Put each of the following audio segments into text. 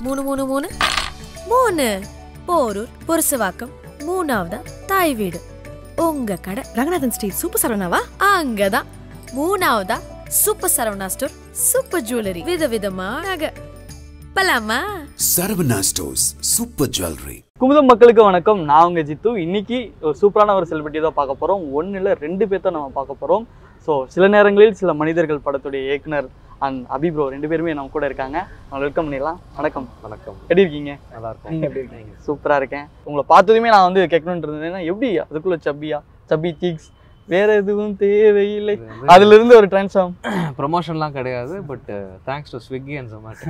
3 3 3 3 போரூர் பொருசுவாக்கம் 3ஆவதா தாய் வீடு உங்க கடை ரங்கநாதன் ஸ்ட்ரீட் சூப்பர் சரவணாவா அங்கதான் 3ஆவதா super Saravana store super jewellery விதவிதமா நகை பலாமா Saravana stores super jewellery. Kumudam மக்களுக்கு வணக்கம். நான் உங்க ஜித்து. இன்னைக்கு ஒரு சூப்பரான ஒரு செலிபிரிட்டி தான் பார்க்க போறோம். ஒன்னு இல்ல 2 பேர் தான் நம்ம பார்க்க போறோம். ஸோ சில நேரங்களில் சில மனிதர்கள் படத்துடைய இயக்குனர் அண்ட் அபி ப்ரோ 2 பேருமே நம்ம கூட இருக்காங்க. அவங்க வெல்கம் பண்ணிடலாம். வணக்கம். வணக்கம். எப்படி இருக்கீங்க? நல்லா இருக்கும். நீங்க எப்படி இருக்கீங்க? சூப்பரா இருக்கேன். உங்களை பார்த்ததுமே நான் வந்து கேட்கணும்னு இருந்தேன்னா எப்படி அதுக்குள்ள சப்பி சீக்ஸ் வேற எதுவும் தேவையில்லை அதுல இருந்து ஒரு டிரான்ஸ்ஃபார்ம் ப்ரொமோஷன்லாம் கிடையாது. But thanks to Swiggy and Zomato.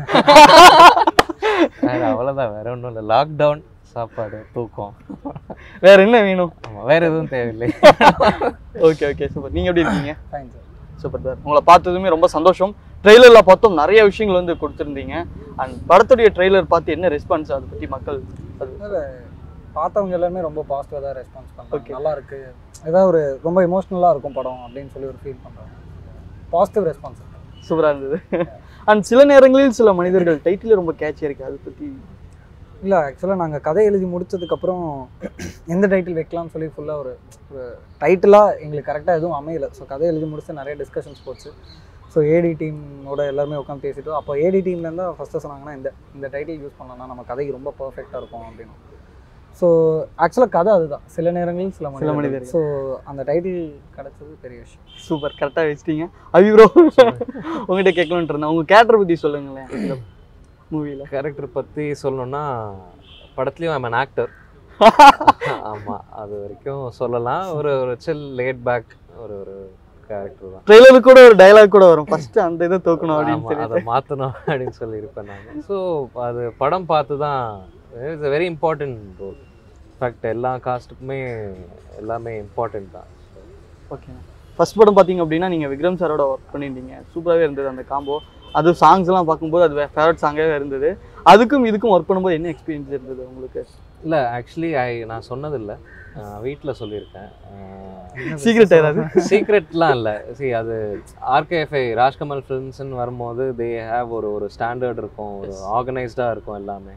அவ்வளோதான், வேற ஒன்றும் இல்லை. லாக்டவுன், சாப்பாடு, தூக்கம், வேற என்ன வேணும்? ஆமாம், வேற எதுவும் தேவையில்லை. Okay okay super. நீங்க எப்படி இருக்கீங்க? Fine sir. Super sir. உங்களை பார்த்ததுமே ரொம்ப சந்தோஷம். ட்ரெய்லரில் பார்த்தோம் நிறைய விஷயங்கள் வந்து கொடுத்துருந்தீங்க. அண்ட் படத்துடைய ட்ரெய்லர் பார்த்து என்ன ரெஸ்பான்ஸ் அதை பற்றி மக்கள் பார்த்தவங்க எல்லாருமே ரொம்ப பாசிட்டிவாக தான் ரெஸ்பான்ஸ் பண்ணுறாங்க. நல்லா இருக்கு, ஏதாவது ஒரு ரொம்ப எமோஷ்னலாக இருக்கும் படம் அப்படின்னு சொல்லி ஒரு ஃபீல் பண்ணுறாங்க. பாசிட்டிவ் ரெஸ்பான்ஸ் சூப்பராக இருந்தது. அண்ட் சில நேரங்களில் சில மனிதர்கள் டைட்டில் ரொம்ப கேட்சியாக இருக்குது, அதை பற்றி இல்லை. ஆக்சுவலாக நாங்கள் கதை எழுதி முடிச்சதுக்கப்புறம் எந்த டைட்டில் வைக்கலாம்னு சொல்லி ஃபுல்லாக ஒரு டைட்டிலாக எங்களுக்கு கரெக்டாக எதுவும் அமையலை. ஸோ கதை எழுதி முடிச்சு நிறைய டிஸ்கஷன்ஸ் போச்சு. ஸோ ஏடி டீமோட எல்லாருமே உட்காந்து பேசிட்டோம். அப்போ ஏடி டீம்லேருந்து ஃபஸ்ட்டு சொன்னாங்கன்னா இந்த டைட்டில் யூஸ் பண்ணோம்னா நம்ம கதைக்கு ரொம்ப பர்ஃபெக்டாக இருக்கும் அப்படின்னு. ஸோ ஆக்சுவலாக கதை அதுதான், சில நேரங்களில் சில மனிதர்கள். ஸோ அந்த டைட்டில் கிடச்சது பெரிய விஷயம். சூப்பர், கரெக்டாக வச்சிட்டீங்க. அபி ப்ரோ உங்கள்கிட்ட கேட்கணுன்ட்டு இருந்தேன். உங்கள் கேரக்டர் பற்றி சொல்லுங்களேன். இந்த மூவியில் கேரக்டர் பற்றி சொல்லணும்னா படத்துலேயும் ஐம் அன் ஆக்டர். ஆமாம், அது வரைக்கும் சொல்லலாம். ஒரு சில் லேட் பேக் ஒரு கேரக்டர் தான். ட்ரெய்லருக்கு கூட ஒரு டைலாக் கூட வரும், ஃபஸ்ட்டு அந்த இதை தூக்கணும் அப்படின்னு சொல்லி அதை மாற்றணும் அப்படின்னு சொல்லியிருப்பேன் நான். ஸோ அது படம் பார்த்து தான் it's a very important role. In fact எல்லா காஸ்ட்டுக்குமே எல்லாமே இம்பார்ட்டன்ட் தான். ஓகே. ஃபர்ஸ்ட் படம் பார்த்தீங்க அப்படின்னா நீங்கள் விக்ரம் சாரோட ஒர்க் பண்ணியிருந்தீங்க. சூப்பராகவே இருந்தது அந்த காம்போ. அது சாங்ஸ்லாம் பார்க்கும்போது அது ஃபேவரட் சாங்காகவே இருந்தது. அதுக்கும் இதுக்கும் ஒர்க் பண்ணும்போது என்ன எக்ஸ்பீரியன்ஸ் இருந்தது உங்களுக்கு? இல்லை, ஆக்சுவலி நான் சொன்னதில்லை, வீட்டில் சொல்லியிருக்கேன். சீக்ரெட் ஏதாவது? சீக்ரெட்லாம் இல்லை. அது ஆர்கேஎஃப்ஐ ராஜ்கமல் ஃபிலிம்ஸ்ன்னு வரும்போது தே ஹேவ் ஒரு ஸ்டாண்டர்ட் இருக்கும், ஒரு ஆர்கனைஸ்டாக இருக்கும் எல்லாமே.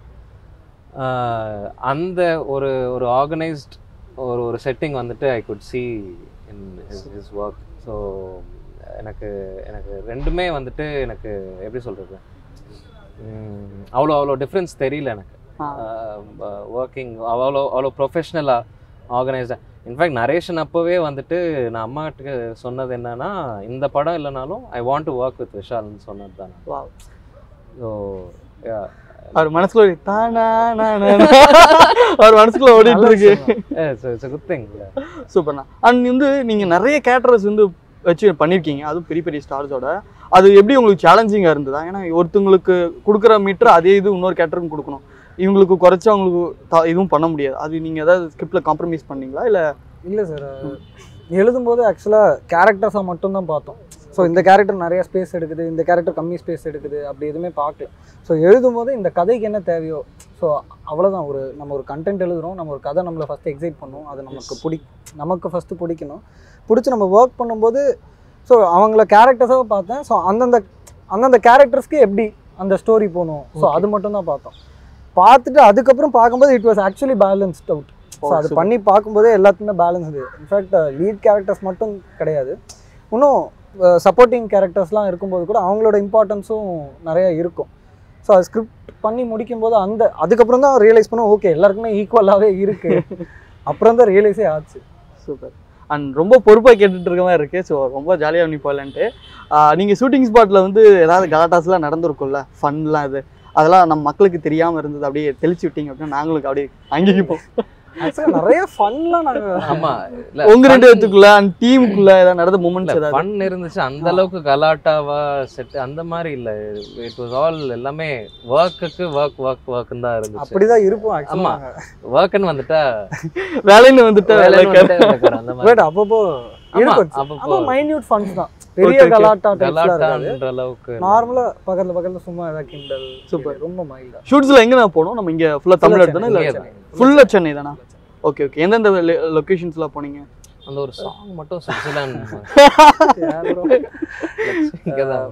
அந்த ஒரு ஆர்கனைஸ்ட் ஒரு செட்டிங் வந்துட்டு I could see in his work. So எனக்கு ரெண்டுமே வந்துட்டு எனக்கு எப்படி சொல்கிறது, அவ்வளோ டிஃப்ரென்ஸ் தெரியல எனக்கு. ஒர்க்கிங் அவ்வளோ ப்ரொஃபஷ்னலாக ஆர்கனைஸ்டாக. இன்ஃபேக்ட் நரேஷன் அப்போவே வந்துட்டு நான் அம்மாட்டுக்கு சொன்னது என்னன்னா, இந்த படம் இல்லைனாலும் I want to work with விஷால்னு சொன்னது தான். ஸோ அவர் மனசுக்குள்ள அவர் மனசுக்குள்ள ஓடிட்டு இருக்கு. Good thing. சூப்பர்ண்ணா. அண்ட் வந்து நீங்கள் நிறைய கேரக்டர்ஸ் வந்து வச்சு பண்ணியிருக்கீங்க, அதுவும் பெரிய பெரிய ஸ்டார்ஸோட. அது எப்படி உங்களுக்கு சேலஞ்சிங்காக இருந்ததா? ஏன்னா ஒருத்தவங்களுக்கு கொடுக்குற மீட்டர் அதே இது இன்னொரு கேரக்டருக்கும் கொடுக்கணும். இவங்களுக்கு குறைச்சா அவங்களுக்கு இதுவும் பண்ண முடியாது. அது நீங்கள் ஏதாவது ஸ்கிரிப்டில் காம்ப்ரமைஸ் பண்ணீங்களா? இல்லை சார், எழுதும்போது ஆக்சுவலாக கேரக்டர்ஸாக மட்டும்தான் பார்த்தோம். ஸோ இந்த கேரக்டர் நிறையா ஸ்பேஸ் எடுக்குது, இந்த கேரக்டர் கம்மி ஸ்பேஸ் எடுக்குது, அப்படி எதுவுமே பார்க்கல. ஸோ எழுதும்போது இந்த கதைக்கு என்ன தேவையோ, ஸோ அவ்வளோதான். நம்ம ஒரு கண்டென்ட் எழுதுகிறோம், நம்ம ஒரு கதை நம்மளை ஃபஸ்ட்டு எக்ஸைட் பண்ணும், அது நமக்கு ஃபஸ்ட்டு பிடிக்கணும். பிடிச்சி நம்ம ஒர்க் பண்ணும்போது ஸோ அவங்கள கேரக்டர்ஸாக பார்த்தேன். ஸோ அந்தந்த கேரக்டர்ஸ்க்கு எப்படி அந்த ஸ்டோரி போகணும், ஸோ அது மட்டும்தான் பார்த்தோம். பார்த்துட்டு அதுக்கப்புறம் பார்க்கும்போது it was actually balanced out. So அது பண்ணி பார்க்கும்போதே எல்லாத்துக்குமே பேலன்ஸ். இன்ஃபேக்ட் லீட் கேரக்டர்ஸ் மட்டும் கிடையாது, இன்னும் சப்போர்ட்டிங் கேரக்டர்ஸ்லாம் இருக்கும்போது கூட அவங்களோட இம்பார்ட்டன்ஸும் நிறையா இருக்கும். ஸோ அது ஸ்கிரிப்ட் பண்ணி முடிக்கும்போது அதுக்கப்புறம் தான் ரியலைஸ் பண்ணோம், ஓகே எல்லாருக்குமே ஈக்குவலாகவே இருக்குது. அப்புறம் தான் ரியலைஸே ஆச்சு. சூப்பர். அண்ட் ரொம்ப பொறுப்பாக கேட்டுட்டு இருக்க மாதிரி இருக்குது. ஸோ ரொம்ப ஜாலியாக நீ போகலான்ட்டு. நீங்கள் ஷூட்டிங் ஸ்பாட்டில் வந்து ஏதாவது கலாட்டாஸ்லாம் நடந்துருக்கும்ல, ஃபன்லாம் இது அதெல்லாம் நம்ம மக்களுக்கு தெரியாமல் இருந்தது, அப்படியே தெளிச்சு விட்டீங்க அப்படின்னா நாங்களுக்கு அப்படியே அங்கேயும் நிறைய ஃபன்லாம் நாங்கள். ஆமாம், உங்க 2 பேத்துக்குள்ள அண்ட் டீமுக்குள்ள ஏதாவது நடந்த மூமெண்ட்ஸ் ஏதாவது ஃபன் இருந்துச்சு? அந்த அளவுக்கு கலாட்டாவா செட் அந்த மாதிரி இல்லை. இட் வாஸ் ஆல் எல்லாமே ஒர்க்குக்கு ஒர்க்குன்னு தான் இருந்துச்சு. அப்படிதான் இருப்போம். ஆமாம், ஒர்க்குன்னு வந்துட்டா வேலைன்னு வந்துட்டா அந்த மாதிரி அப்பப்போ மைன்யூட் ஃபன்ஸ் தான். பெரிய கலாட்டான்ற அளவுக்கு நார்மலா பக்கத்துல சும்மா ஏதாவது கிண்டல். சூப்பர். ரொம்ப மைல்டா. ஷூட்ஸ்ல எங்க நான் போனோம்? நம்ம இங்க ஃபுல்லா தமிழ்நாடு தானே? இல்ல ஃபுல்லா சென்னை தானா? Okay okay. எந்தெந்த லொகேஷன்ஸ்ல போனீங்க? அந்த ஒரு சாங் மட்டும் சுவிட்சர்லாந்து. ஸோ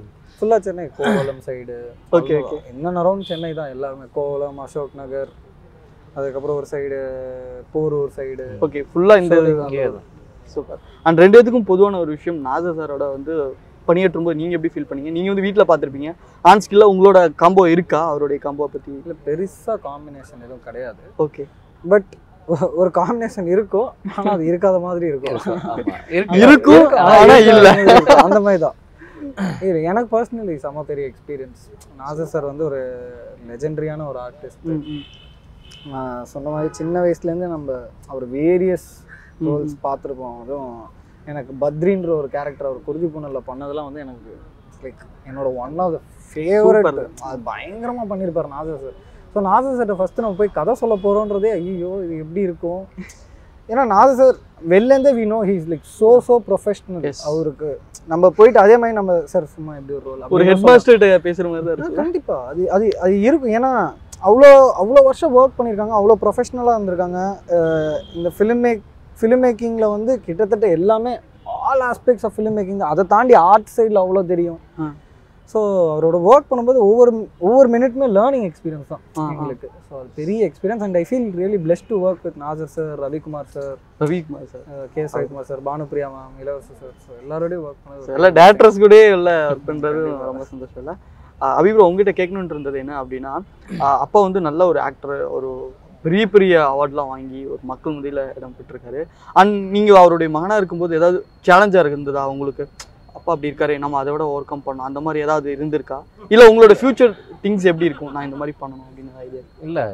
ஃபுல்லாக Chennai, Kovalam side. Okay okay. இன்னும் அரௌண்ட் சென்னை தான் எல்லாருமே. கோவலம், அசோக் நகர், அதுக்கப்புறம் ஒரு சைடு போரூர் சைடு. ஓகே, ஃபுல்லாக இந்த சூப்பர். அண்ட் ரெண்டு பேத்துக்கும் பொதுவான ஒரு விஷயம், நாசர் சாரோட வந்து பணியாற்றும் போது நீங்கள் எப்படி ஃபீல் பண்ணீங்க? நீங்கள் வந்து வீட்டில் பார்த்துருப்பீங்க, ஆன் ஸ்கில்ல உங்களோட காம்போ இருக்கா? அவருடைய காம்போ பற்றி இல்லை, பெருசாக காம்பினேஷன் எதுவும் கிடையாது. ஓகே, பட் ஒரு காம்பினேஷன் இருக்கும், ஆனால் அது இருக்காத மாதிரி இருக்கும். இருக்கும் ஆனால் இல்லை, அந்த மாதிரி தான். எனக்கு பர்சனலி செம்ம பெரிய எக்ஸ்பீரியன்ஸ். நாசர் சார் வந்து ஒரு லெஜெண்டரியான ஒரு ஆர்டிஸ்ட். நான் சொன்ன மாதிரி சின்ன வயசுலேருந்து நம்ம அவர் வேரியஸ் ரோல்ஸ் பார்த்துருப்போம். அதுவும் எனக்கு பத்ரின்ற ஒரு கேரக்டர் அவர் குருதி புனலில் பண்ணதெல்லாம் வந்து எனக்கு லைக் என்னோட ஒன் ஆஃப் த ஃபேவரட். அது பயங்கரமாக பண்ணியிருப்பார் நாசர் சார். ஸோ நாசர் சார்ட்ட ஃபஸ்ட்டு நம்ம போய் கதை சொல்ல போகிறோன்றதே ஐயோ இது எப்படி இருக்கும். ஏன்னா நாசர் சார் வெளிலேருந்தே we know he is like so professional. அவருக்கு நம்ம போயிட்டு அதே மாதிரி நம்ம சார் சும்மா எப்படி ஒரு ரோல் ஒரு ஹெட் மாஸ்டர் பேசுகிற மாதிரி தான் இருக்குது. கண்டிப்பாக அது அது அது இருக்கும். ஏன்னா அவ்வளோ வருஷம் ஒர்க் பண்ணியிருக்காங்க, அவ்வளோ ப்ரொஃபஷ்னலாக இருந்திருக்காங்க. இந்த ஃபிலிம் மேக்கிங்கில் வந்து கிட்டத்தட்ட எல்லாமே all aspects of film making. அதை தாண்டி ஆர்ட் சைடில் அவ்வளோ தெரியும். ஸோ அவரோட ஒர்க் பண்ணும்போது ஒவ்வொரு மினிட்டுமே லேர்னிங் எக்ஸ்பீரியன்ஸ் தான் எங்களுக்கு. ஸோ அது பெரிய experience. And I feel really blessed to work with Nassar sir, Ravikumar sir, K Ravikumar sir, Bhanupriya ma'am, Ilavarasar sir. So எல்லாரோடையும் ஒர்க் பண்ணது, எல்லா டேரக்டர்ஸ் கூட எல்லாம் ஒர்க் பண்ணுறது ரொம்ப சந்தோஷம். இல்லை அபிப்ரோ உங்ககிட்ட கேட்கணுன்ட்டு இருந்தது என்ன அப்படின்னா, அப்பா வந்து நல்ல ஒரு ஆக்டர், ஒரு பெரிய அவார்ட்லாம் வாங்கி ஒரு மக்கள் முறையில் இடம் பெற்றிருக்காரு. அண்ட் நீங்கள் அவருடைய மகனாக இருக்கும்போது ஏதாவது சேலஞ்சாக இருந்ததா உங்களுக்கு? அப்பா அப்படி இருக்காரு, நம்ம அதை விட ஓவர் கம் பண்ணணும், அந்த மாதிரி ஏதாவது இருந்திருக்கா? இல்லை உங்களோட ஃபியூச்சர் திங்ஸ் எப்படி இருக்கும், நான் இந்த மாதிரி பண்ணணும் அப்படின்னு ஐடியா? இல்லை,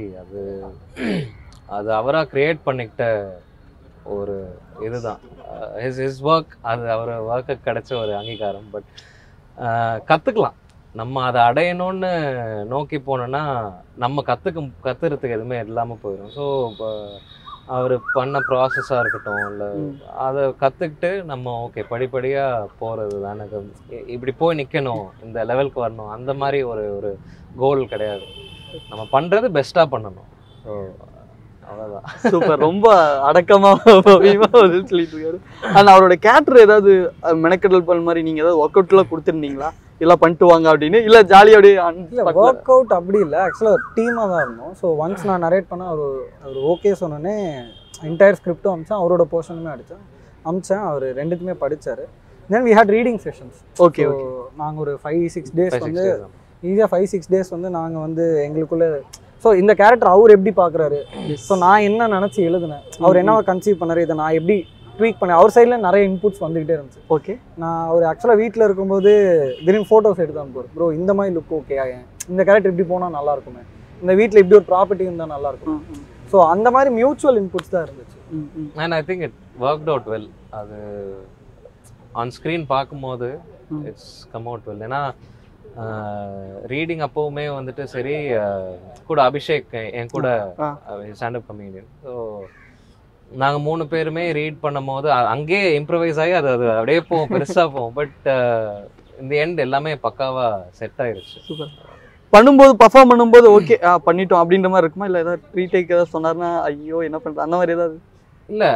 அது அவராக க்ரியேட் பண்ணிக்கிட்ட ஒரு இதுதான் ஹிஸ் ஒர்க். அது அவர் ஒர்க்கு கிடைச்ச ஒரு அங்கீகாரம். பட் கற்றுக்கலாம், நம்ம அதை அடையணும்னு நோக்கி போனோன்னா நம்ம கற்றுறதுக்கு எதுவுமே இல்லாமல் போயிடும். ஸோ இப்போ அவர் பண்ண ப்ராசஸாக இருக்கட்டும், இல்லை அதை கற்றுக்கிட்டு நம்ம ஓகே படிப்படியாக போகிறது தானே. இப்படி போய் நிற்கணும், இந்த லெவலுக்கு வரணும், அந்த மாதிரி ஒரு கோல் கிடையாது. நம்ம பண்ணுறது பெஸ்ட்டாக பண்ணணும். ஸோ அவ்வளோதான். சூப்பர், ரொம்ப அடக்கமாக சொல்லிட்டு இருக்காரு. ஆனால் அவரோட கேரக்டர் ஏதாவது மெனக்கெடல் பண்ண மாதிரி நீங்கள் ஏதாவது ஒர்க் அவுட்லாம் கொடுத்துருந்தீங்களா? எல்லாம் பண்ணிட்டு வாங்க அப்படின்னு, இல்லை ஜாலியோடைய? இல்லை, ஒர்க் அவுட் அப்படி இல்லை, ஆக்சுவலாக ஒரு டீமாக தான் இருந்தோம். ஸோ ஒன்ஸ் நான் நரேட் பண்ண அவர் ஓகே சொன்னோன்னே என்டையர் ஸ்கிரிப்டும் அமிச்சேன், அவரோட போர்ஷனுமே அமிச்சேன். அவர் ரெண்டுத்துமே படித்தார். Then we had reading sessions. Okay, நாங்கள் ஒரு 5-6 டேஸ் வந்து ஈஸியாக 5-6 டேஸ் வந்து நாங்கள் வந்து எங்களுக்குள்ளே. ஸோ இந்த கேரக்டர் அவர் எப்படி பார்க்குறாரு, ஸோ நான் என்ன நினச்சி எழுதுனேன், அவர் என்ன கன்சீவ் பண்ணார், இதை நான் எப்படி ட்வீக் பண்ணேன். அவர் சைடில் நிறைய இன்புட்ஸ் வந்துக்கிட்டே இருந்துச்சு. ஓகே, நான் ஒரு ஆக்சுவலாக வீட்டில் இருக்கும்போது திடீர்னு ஃபோட்டோஸ் எடுத்து அனுப்புறேன். ப்ரோ இந்த மாதிரி லுக் ஓகே, இந்த கேரக்டர் இப்படி போனால் நல்லா இருக்குமே, இந்த வீட்டில் இப்படி ஒரு ப்ராப்பர்ட்டி இருந்தால் நல்லா இருக்கும். ஸோ அந்த மாதிரி மியூச்சுவல் இன்புட்ஸ் தான் இருந்துச்சு. And I think it worked out well. அது ஆன் ஸ்க்ரீன் பார்க்கும்போது இட்ஸ் கம் அவுட் வெல். ஏன்னா ரீடிங் அப்போவுமே வந்துட்டு சரி, கூட அபிஷேக் என் கூட ஸ்டாண்டப் கமெடியன். ஸோ நாங்கள் 3 பேருமே ரீட் பண்ணும் போது அங்கேயே இம்ப்ரவைஸ் ஆகி அது அப்படியே போவோம், பெருசாக போவோம். பட் இந்த எண்ட் எல்லாமே பக்காவாக செட் ஆயிடுச்சு. சூப்பர். பண்ணும்போது பர்ஃபார்ம் பண்ணும்போது ஓகே பண்ணிட்டோம் அப்படின்ற மாதிரி இருக்குமா? இல்லை ஏதாவது ரீடேக் ஏதாவது சொன்னார்னா ஐயோ என்ன பண்ணுறது அந்த மாதிரி ஏதாவது? இல்லை,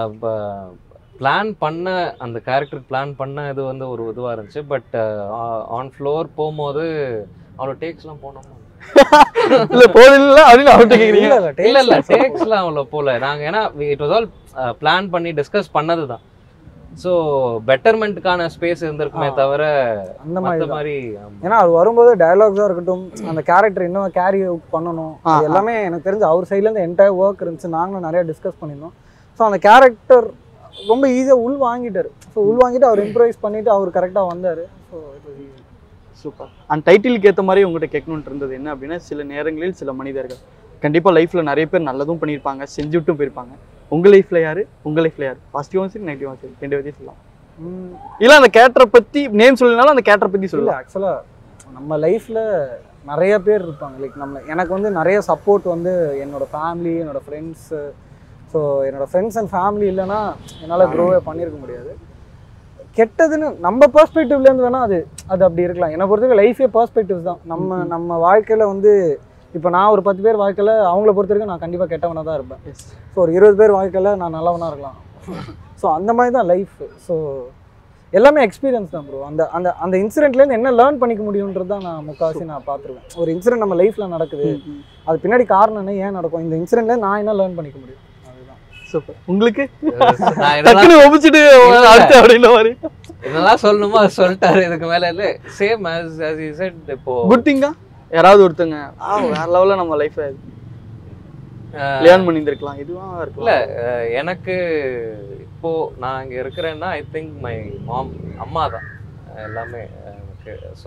பிளான் பண்ண அந்த கேரக்டர் பிளான் பண்ண இது வந்து ஒரு இதுவாக இருந்துச்சு. பட் ஆன் ஃப்ளோர் போகும்போது அவ்வளோ டேக்ஸ்லாம் போனோம். இல்லை போதில்லை அப்படின்னு அவர்கிட்ட கேட்குறீங்க? இல்லை டேக்ஸ்லாம் அவ்வளோ போகல நாங்கள். ஏன்னா இட் வாஸ் ஆல் பிளான் பண்ணி டிஸ்கஸ் பண்ணது தான். ஸோ பெட்டர்மெண்ட்டுக்கான ஸ்பேஸ் இருந்திருக்குமே தவிர அந்த மாதிரி. ஏன்னா அவர் வரும்போது டயலாக்ஸாக இருக்கட்டும், அந்த கேரக்டர் இன்னும் கேரி அவுட் பண்ணணும், எல்லாமே எனக்கு தெரிஞ்சு அவர் சைட்லேருந்து என்டையர் ஒர்க் இருந்துச்சு. நாங்களும் நிறையா டிஸ்கஸ் பண்ணியிருந்தோம். ஸோ அந்த கேரக்டர் ரொம்ப ஈஸியாக வாங்கிட்டார். ஸோ வாங்கிட்டு அவர் இம்ப்ரவைஸ் பண்ணிவிட்டு அவர் கரெக்டாக வந்தார். So super. அண்ட் டைட்டிலுக்கு ஏற்ற மாதிரி உங்கள்கிட்ட கேட்கணுன்ட்டு இருந்தது என்ன அப்படின்னா, சில நேரங்களில் சில மனிதர்கள் கண்டிப்பாக லைஃப்பில் நிறைய பேர் நல்லதும் பண்ணியிருப்பாங்க, செஞ்சுட்டும் போயிருப்பாங்க. உங்கள் லைஃப்பில் யார், உங்கள் லைஃப்பில் யார்? பாசிட்டிவாக சரி நெகட்டிவாக சரி, 2 விதத்தையும் சொல்லலாம். இல்லை அந்த கேரக்டரை பற்றி நேம் சொல்லனாலும் அந்த கேரக்டரை பற்றி சொல்லலாம். ஆக்சுவலாக நம்ம லைஃப்பில் நிறைய பேர் இருப்பாங்க. லைக் எனக்கு வந்து நிறைய சப்போர்ட் வந்து என்னோடய ஃபேமிலி, என்னோடய ஃப்ரெண்ட்ஸு. ஸோ என்னோடய ஃப்ரெண்ட்ஸ் அண்ட் ஃபேமிலி இல்லைன்னா என்னால் க்ரோவே பண்ணியிருக்க முடியாது. கெட்டதுன்னு நம்ம பெர்ஸ்பெக்டிவ்லேருந்து வேணால் அது அப்படி இருக்கலாம். என்னை பொறுத்தவரைக்கும் லைஃபே பெர்ஸ்பெக்டிவ்ஸ் தான். நம்ம வாழ்க்கையில் வந்து இப்போ நான் ஒரு 10 பேர் வாழ்க்கையில் அவங்கள பொறுத்த வரைக்கும் நான் கண்டிப்பாக கெட்டவனாக தான் இருப்பேன். ஸோ ஒரு 20 பேர் வாழ்க்கையில் நான் நல்லவனாக இருக்கலாம். ஸோ அந்த மாதிரி தான் லைஃப். ஸோ எல்லாமே எக்ஸ்பீரியன்ஸ் தான் ப்ரோ. அந்த அந்த அந்த இன்சிடென்ட்லேருந்து என்ன லேர்ன் பண்ணிக்க முடியுன்றது தான் நான் முக்கால்வாசி நான் பார்த்துருவேன். ஒரு இன்சிடென்ட் நம்ம லைஃப்பில் நடக்குது, அது பின்னாடி காரணம் என்ன, ஏன் நடக்கும், இந்த இன்சிடென்ட்லேருந்து நான் என்ன லேர்ன் பண்ணிக்க முடியும், அதுதான். சூப்பர். உங்களுக்கு ஒப்பிச்சுட்டு அப்படின்ற மாதிரி இதெல்லாம் சொல்லணுமா சொல்லிட்டாரு. இதுக்கு மேல இல்ல சேம் as he said. இப்போ குட் திங்கா யாராவது ஒருத்தங்க வேற லெவல்ல நம்ம லைஃப் லேர்ன் பண்ணியிருக்கலாம் இதுவாக இருக்கு. இல்லை எனக்கு இப்போ நான் இங்கே இருக்கிறேன்னா ஐ திங்க் மை மாம், அம்மா தான் எல்லாமே எனக்கு. ஸோ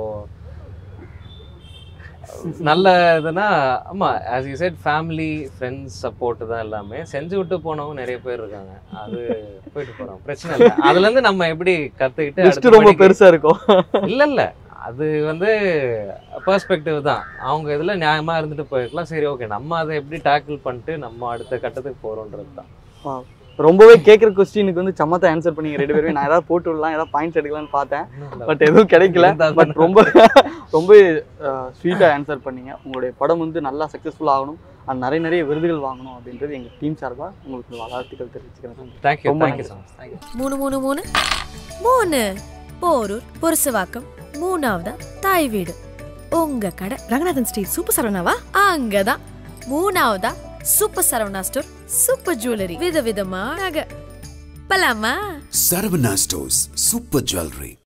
நல்ல இதுனா ஆமாம், as you said family friends support தான் எல்லாமே. செஞ்சு விட்டு போனவங்க நிறைய பேர் இருக்காங்க, அது போயிட்டு போகிறோம், பிரச்சனை இல்லை. அதுலேருந்து நம்ம எப்படி கற்றுக்கிட்டு ரொம்ப பெருசாக இருக்கும். இல்லை இல்லை அது வந்து பெர்ஸ்பெக்டிவ் தான். அவங்க இதில் நியாயமாக இருந்துட்டு போயிருக்கலாம். சரி ஓகே, நம்ம அதை எப்படி டேக்கிள் பண்ணிட்டு நம்ம அடுத்த கட்டத்துக்கு போகிறோன்றது தான். ரொம்பவே கேட்குற கொஸ்டினுக்கு வந்து சம்மத்தை ஆன்சர் பண்ணிங்க ரெண்டு பேருமே. நான் ஏதாவது போட்டு விடலாம், ஏதாவது பாயிண்ட்ஸ் எடுக்கலாம்னு பார்த்தேன், பட் எதுவும் கிடைக்கல. பட் ரொம்ப ரொம்ப ஸ்வீட்டாக ஆன்சர் பண்ணீங்க. உங்களுடைய படம் வந்து நல்லா சக்ஸஸ்ஃபுல் ஆகணும், அது நிறைய நிறைய விருதுகள் வாங்கணும் அப்படின்றது எங்கள் டீம் சார்பாக உங்களுக்கு வாழ்த்துக்கள் தெரிவிச்சுக்கிறேன். Thank you thank you so much. Thank you. 3 Porur Purasawalkam, 3ஆவதா தாய் வீடு. உங்க கடை ரங்கநாதன் ஸ்ட்ரீட் சூப்பர் சரவணாவா? அங்கதான். 3ஆவதா super Saravana store, super jewellery, விதவிதமா நகை. Balama? Saravana Stores, Super Jewelry.